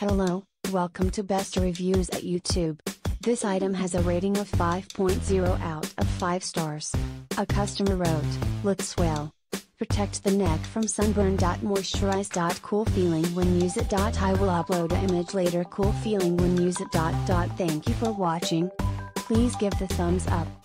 Hello, welcome to Best Reviews at YouTube. This item has a rating of 5.0 out of 5 stars. A customer wrote, "Looks well. Protect the neck from sunburn. Moisturize. Cool feeling when use it. I will upload an image later. Cool feeling when use it. Thank you for watching. Please give the thumbs up.